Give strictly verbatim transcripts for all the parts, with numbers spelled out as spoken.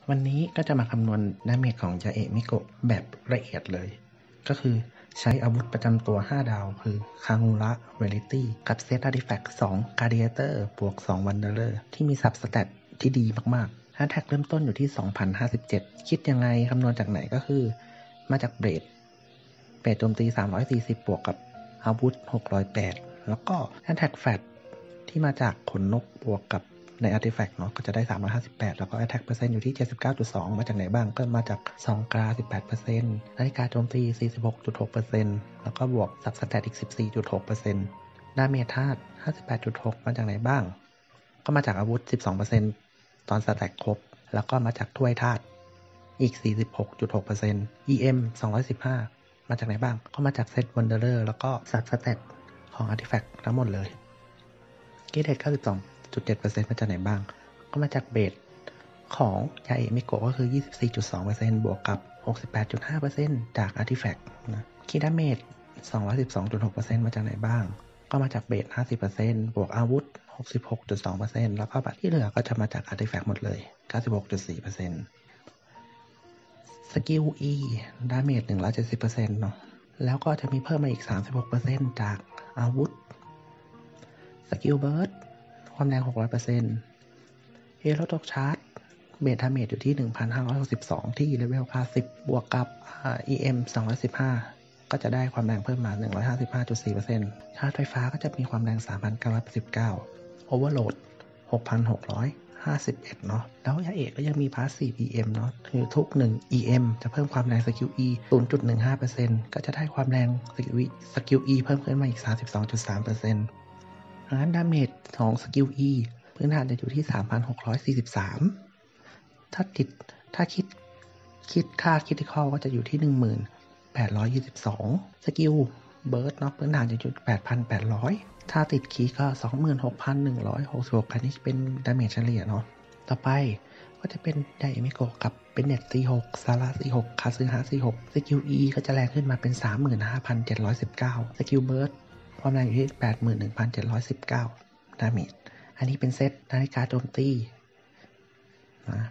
วันนี้ก็จะมาคำนวณดาเมจของยาเอะมิโกะแบบละเอียดเลยก็คือใช้อาวุธประจำตัวห้าดาวคือคางูระเวลิตี้กับเซตอาร์ติแฟกต์สองกาเดียเตอร์บวกสองวันเดอร์ที่มีซับสแตทที่ดีมากๆแอทแทกเริ่มต้นอยู่ที่ สองพันห้าสิบเจ็ด คิดยังไงคำนวณจากไหนก็คือมาจากเบรดเบรดโจมตีสามร้อยสี่สิบบวกกับอาวุธหกร้อยแปดแล้วก็แอทแทกแฟตที่มาจากขนนกบวกกับใน Artifact เนาะก็จะได้สามร้อยห้าสิบแปดแล้วก็ Attack เปอร์เซ็นต์อยู่ที่ เจ็ดสิบเก้าจุดสอง มาจากไหนบ้างก็มาจากซองกรา สิบแปดเปอร์เซ็นต์ นาฬิกาโจมตี สี่สิบหกจุดหกเปอร์เซ็นต์ แล้วก็บวกซับสแตทอีก สิบสี่จุดหกเปอร์เซ็นต์ ดาเมจธาตุ ห้าสิบแปดจุดหก มาจากไหนบ้างก็มาจากอาวุธ สิบสองเปอร์เซ็นต์ ตอนสแต็กครบแล้วก็มาจากถ้วยธาตุอีก สี่สิบหกจุดหกเปอร์เซ็นต์ อี เอ็ม สองร้อยสิบห้ามาจากไหนบ้างก็มาจากเซตวันเดอร์แล้วก็ซับสแตทของ Artifact ทั้งหมดเลยเกรด เก้าสิบสองจุดเจ็ดเปอร์เซ็นต์ มาจากไหนบ้างก็มาจากเบสของยาเอะมิโกะก็คือ ยี่สิบสี่จุดสองเปอร์เซ็นต์ บวกกับ หกสิบแปดจุดห้าเปอร์เซ็นต์ จาก Artifact นะคีดาเมจ สองร้อยสิบสองจุดหกเปอร์เซ็นต์ มาจากไหนบ้างก็มาจากเบส ห้าสิบเปอร์เซ็นต์ บวกอาวุธ หกสิบหกจุดสองเปอร์เซ็นต์ แล้วก็บัตรที่เหลือก็จะมาจาก Artifact หมดเลย เก้าสิบหกจุดสี่เปอร์เซ็นต์ สกิล E ดาเมจ หนึ่งร้อยเจ็ดสิบเปอร์เซ็นต์ เนาะแล้วก็จะมีเพิ่มมาอีก สามสิบหกเปอร์เซ็นต์ จากอาวุธสกิลเบิร์ดความแรง หกร้อยเปอร์เซ็นต์ เฮโร่ตกชาร์จเบสดาเมจอยู่ที่ หนึ่งพันห้าร้อยหกสิบสอง ที่เลเวลห้าสิบบวกกับ อี เอ็ม สองร้อยสิบห้าก็จะได้ความแรงเพิ่มมา หนึ่งร้อยห้าสิบห้าจุดสี่เปอร์เซ็นต์ ชาร์จไฟฟ้าก็จะมีความแรง สามพันเก้าร้อยแปดสิบเก้า โอเวอร์โหลด หกพันหกร้อยห้าสิบเอ็ด เนาะแล้วยาเอะก็ยังมีพาสซีฟ อี เอ็ม เนาะคือทุกหนึ่ง อี เอ็ม จะเพิ่มความแรงสกิล E ศูนย์จุดหนึ่งห้าเปอร์เซ็นต์ ก็จะได้ความแรงสกิล E สกิล E เพิ่มขึ้นมาอีก สามสิบสองจุดสามเปอร์เซ็นต์ ดังนั้นดาเมจของสกิล E พื้นฐานจะอยู่ที่ สามพันหกร้อยสี่สิบสาม ถ้าติดถ้าคิดคิดค่าคริติคอลก็จะอยู่ที่ หนึ่งพันแปดร้อยยี่สิบสอง สกิลเบิร์ดเนาะพื้นฐานจะอยู่ แปดพันแปดร้อย ถ้าติดคีย์ก็ สองหมื่นหกพันหนึ่งร้อยหกสิบหก อันนี้เป็นดาเมจเฉลี่ยเนาะต่อไปก็จะเป็นไดเอมิโกะกับเป็นเน็ต สี่สิบหก ซาร่า สี่สิบหก คาซึฮะ สี่สิบหก สกิล E ก็จะแรงขึ้นมาเป็น สามหมื่นห้าพันเจ็ดร้อยสิบเก้า สกิลเบิร์ดความแรงอยู่ที่ แปดหมื่นหนึ่งพันเจ็ดร้อยสิบเก้า ดาเมจอันนี้เป็นเซตนาฬิกาโจมตีนะ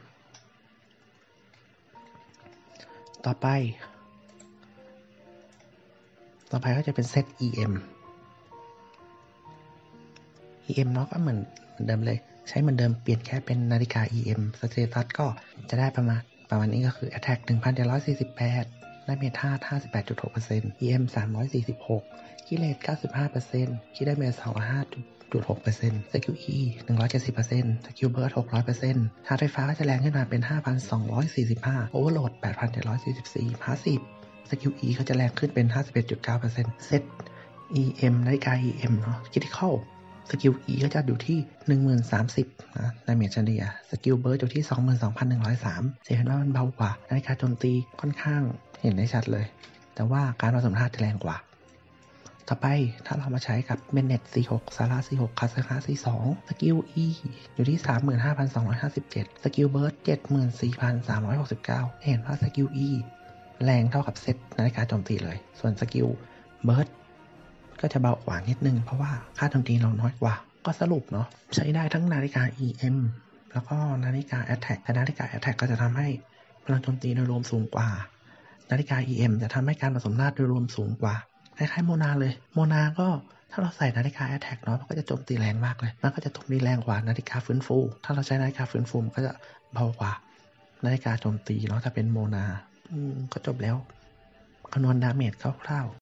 ต่อไปต่อไปก็จะเป็นเซต อี เอ็ม อี เอ็ม เนาะก็เหมือนเหมือนเดิมเลยใช้เหมือนเดิมเปลี่ยนแค่เป็นนาฬิกา อี เอ็ม สเตตัสก็จะได้ประมาณประมาณนี้ก็คือ Attack หนึ่งพันเจ็ดร้อยสี่สิบแปด ดาเมจธาตุ ห้าสิบแปดจุดหกเปอร์เซ็นต์ อี เอ็ม สามร้อยสี่สิบหก คิเลต เก้าสิบห้าเปอร์เซ็นต์ คิดาเมจ สองร้อยห้าจุดหกเปอร์เซ็นต์ สกิล E หนึ่งร้อยเจ็ดสิบเปอร์เซ็นต์ สกิลเบิร์ด หกร้อยเปอร์เซ็นต์ ชาร์จไฟฟ้าก็จะแรงขึ้นมาเป็น ห้าพันสองร้อยสี่สิบห้า โอเวอร์โหลด แปดพันเจ็ดร้อยสี่สิบสี่ พาสซีฟสกิล E ก็จะแรงขึ้นเป็น ห้าสิบเอ็ดจุดเก้าเปอร์เซ็นต์ เซต อี เอ็ม นาฬิกา อี เอ็ม เนาะคริติคอลสกิล E ก็จะอยู่ที่ หนึ่งหมื่นสามสิบ นะดาเมจเฉลี่ยสกิลเบิร์ดอยู่ที่ สองหมื่นสองพันหนึ่งร้อยสาม จะเห็นว่ามันเบากว่านาฬิกาโจมตีค่อนข้างเห็นได้ชัดเลยแต่ว่าการผสมธาตุจะแรงกว่าต่อไปถ้าเรามาใช้กับเมนเน็ต สี่สิบหก ซาร่า สี่สิบหก คาซึฮะ สี่สิบสอง สกิล E อยู่ที่ สามหมื่นห้าพันสองร้อยห้าสิบเจ็ด สกิลเบิร์ด เจ็ดหมื่นสี่พันสามร้อยหกสิบเก้า เห็นว่าสกิล E แรงเท่ากับเซตนาฬิกาโจมตีเลยส่วนสกิลเบิร์ดก็จะเบากว่านิดนึงเพราะว่าค่าโจมตีเราน้อยกว่าก็สรุปเนาะใช้ได้ทั้งนาฬิกา อี เอ็ม แล้วก็นาฬิกา Attack แต่นาฬิกา Attack ก็จะทำให้พลังโจมตีโดยรวมสูงกว่านาฬิกา อี เอ็ม จะทำให้การผสมธาตุโดยรวมสูงกว่าคล้ายๆโมนาเลยโมนาก็ถ้าเราใส่นาฬิกา Attack เนาะมันก็จะโจมตีแรงมากเลยมันก็จะโจมตีแรงกว่านาฬิกาฟื้นฟูถ้าเราใช้นาฬิกาฟื้นฟูมันก็จะเบากว่านาฬิกาโจมตีเนาะถ้าเป็นโมนาอืมก็จบแล้วคำนวณดาเมจคร่าวๆ